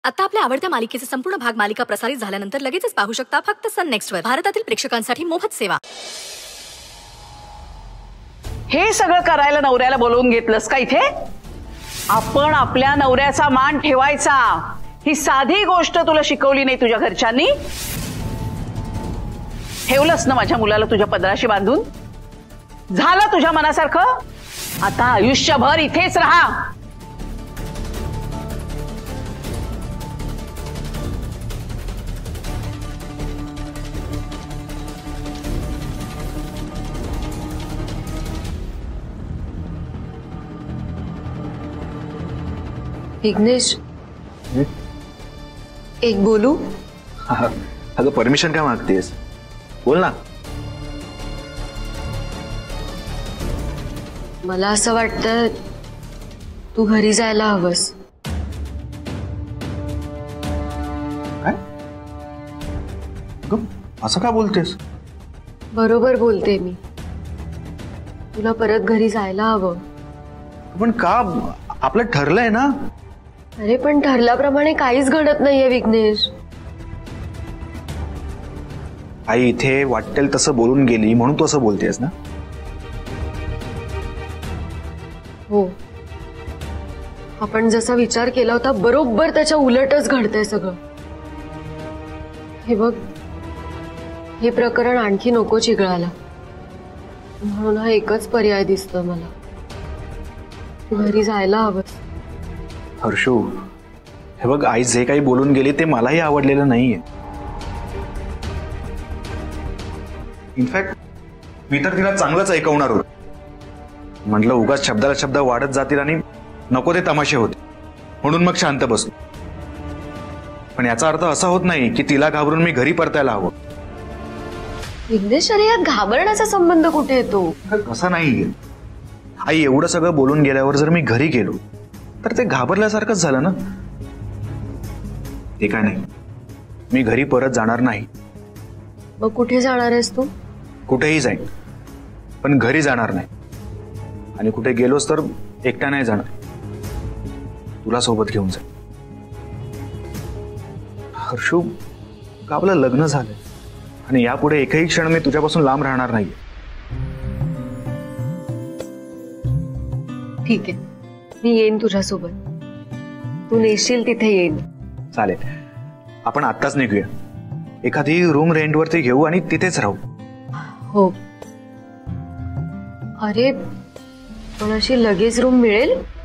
आता आपल्या आवडत्या मालिकेचे संपूर्ण भाग मालिका प्रसारित झाल्यानंतर लगेचच पाहू शकता फक्त सन नेक्स्ट वर. भारतातील प्रेक्षकांसाठी मोफत सेवा. हे सगळं करायला नवऱ्याला बोलवून घेतलंस का इथे? आपण आपल्या नवऱ्याचा मान ठेवायचा, ही साधी गोष्ट तुला शिकवली नाही तुझ्या घरच्यांनी? ठेवलंस ना माझ्या मुलाला तुझ्या पदराशी बांधून? झालं तुझ्या मनासारखं? आता आयुष्यभर इथेच राहा. विघ्नेश, एक बोलू? अगं परमिशन काय मागतेस? बोल ना. मला असं वाटतं तू घरी जायला हवंस. काय? असं का बोलतेस? बरोबर बोलते मी. तुला परत घरी जायला हवं. पण का? आपलं ठरलंय ना. अरे पण ठरल्याप्रमाणे काहीच घडत नाहीये विघ्नेश. आई इथे वाटेल तसं बोलून गेली म्हणून तू असं बोलतेस ना? हो, आपण जसा विचार केला होता बरोबर त्याच्या उलटच घडतंय सगळं. हे बघ, हे प्रकरण आणखी नको चिघळायला, म्हणून हा एकच पर्याय दिसतो मला. तू घरी जायला हवंस. हर्षू, हे बघ, आई जे काही बोलून गेली ते मलाही आवडलेलं नाहीये. इनफॅक्ट मी तर तिला चांगलंच ऐकवणार होतो. म्हटलं उगाच शब्दाला शब्द वाढत जातील आणि नको ते तमाशे होते, म्हणून मग शांत बसलो. पण याचा अर्थ असा होत नाही की तिला घाबरून मी घरी परतायला हवं. विघ्नेश, अरे यात घाबरण्याचा संबंध कुठे येतो? कसा नाहीये आई. एवढं सगळं बोलून गेल्यावर जर मी घरी गेलो तर ते घाबरल्यासारखंच झालं ना. ते काय नाही, मी घरी परत जाणार नाही. मग कुठे जाणार आहेस तू? कुठेही जाईन, पण घरी जाणार नाही. आणि कुठे गेलोस तर एकटा नाही जाणार, तुला सोबत घेऊन जाईन. हर्षू, का आपलं लग्न झालंय आणि यापुढे एकही क्षण मी तुझ्यापासून लांब राहणार नाहीये. ठीक आहे, मी येईन तुझ्यासोबत. तू नेशील तिथे येईन. चालेल, आपण आत्ताच निघूया. एखादी रूम रेंटवरती घेऊ आणि तिथेच राहू. हो. अरे पण अशी लगेच रूम मिळेल?